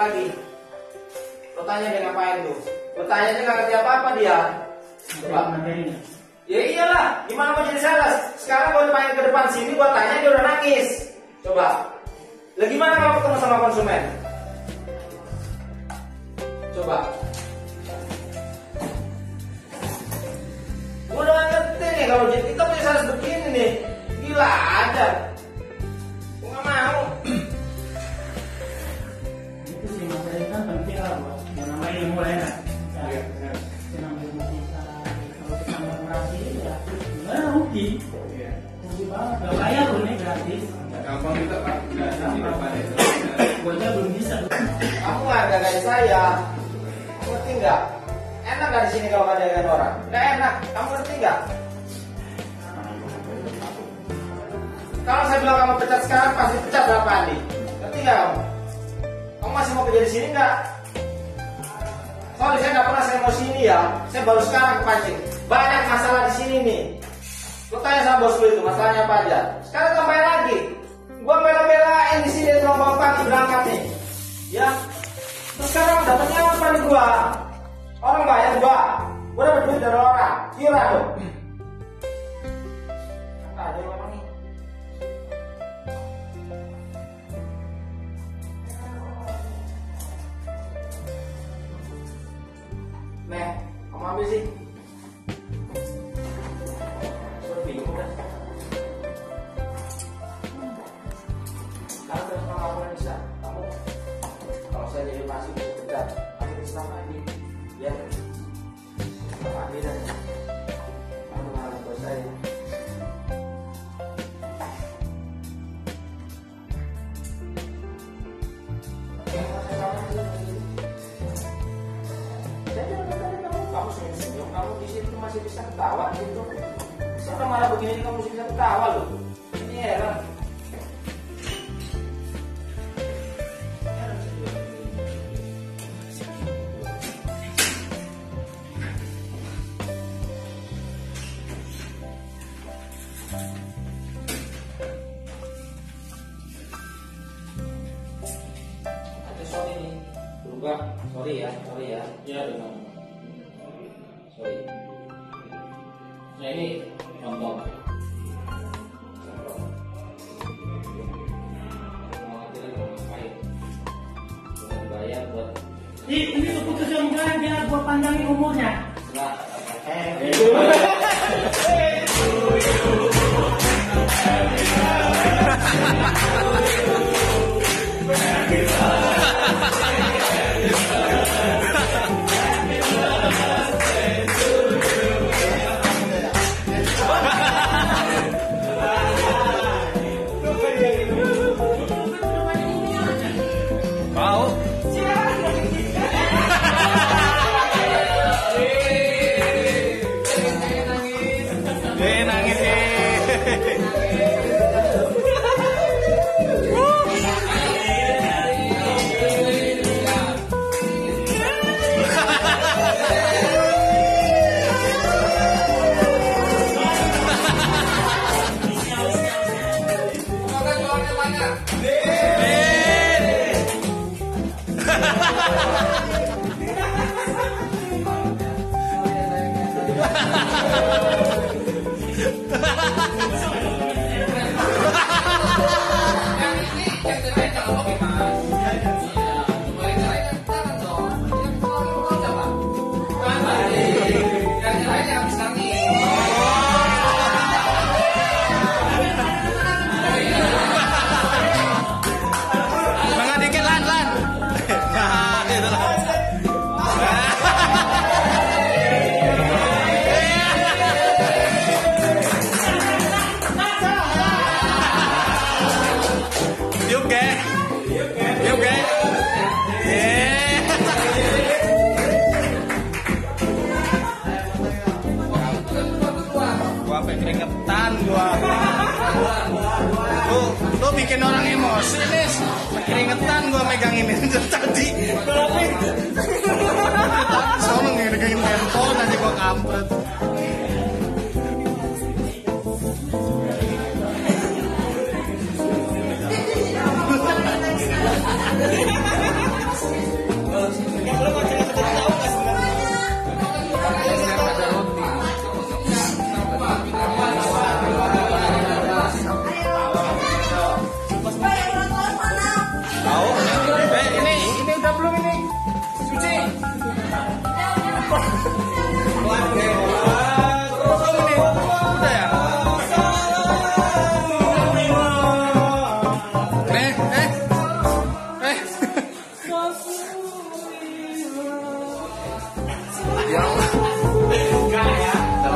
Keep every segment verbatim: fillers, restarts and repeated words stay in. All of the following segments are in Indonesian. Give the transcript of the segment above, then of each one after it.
lagi. Lo tanya dia ngapain tuh? Lo tanya dia nggak ngerti apa-apa dia. Coba. Ya iyalah, gimana mau jadi sales? Sekarang gue main ke depan sini, gue tanya dia udah nangis. Coba. Lah gimana kalau ketemu sama konsumen? Coba. Gue udah ngerti nih kalau jadi kita punya sales begini nih. Gila ada. Gue nggak mau. Itu sih materi kan penting lah buat yang namanya ilmu lah ya. Yang ilmu kita kalau kita mau merasi ya sebenarnya rugi. Rugi banget. Gak bayar loh nih gratis. Gampang juga Pak. Nggak tidak pada. Gue aja belum bisa. Kamu nggak ada kayak saya. Kamu ngerti nggak? Enak nggak di sini kalau nggak ada dengan orang? Nggak enak. Kamu ngerti nggak? Kalau saya bilang kamu pecat sekarang pasti pecat sama Pak Andi. Ngerti nggak kamu? Kamu masih mau kerja di sini nggak? Soalnya saya nggak pernah saya mau sini ya. Saya baru sekarang kepancing. Banyak masalah di sini nih. Lo tanya sama bos gue itu masalahnya apa aja. Sekarang tambah lagi. Gua bela-belain di sini telepon pagi berangkat nih. Ya. Terus sekarang dapatnya apa nih gua? Orang bayar gua. Gua dapat duit dari orang. Kira dong. Apa ada orang nih? Nih, kamu ambil sih. Sudah bingung kan? Kalau terus kamu apa bisa? Kamu kalau saya jadi masih bisa pecat, masih bisa lagi. Ya, apa lagi dan kamu malah buat saya. Kamu senyum-senyum, kamu di situ masih bisa ketawa gitu. Sekarang malah begini kamu masih bisa ketawa loh. Ini heran. Ada sorry nih, berubah. Sorry ya, sorry ya. Ya benar. Sorry. Nah ini contoh. Bayar buat. Ini ini keputusan gue dia gue pandangin umurnya. Nah, eh. Mau? Eh nangis eh. Sampai keringetan gua. Tuh, tuh bikin orang emosi nih. Keringetan gua megang ini tadi. Tapi soalnya ngegangin handphone aja gua kampret. Ya. Enggak ya.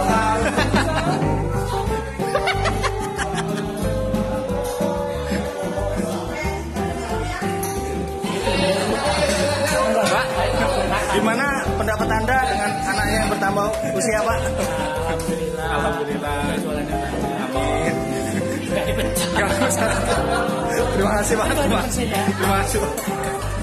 Pak, gimana pendapat Anda dengan anaknya yang bertambah usia, Pak? Alhamdulillah. Alhamdulillah. Jualannya banyak. Amin. Nggak dipecat. Terima kasih, Pak. Terima Terima kasih ya. Terima kasih, Pak.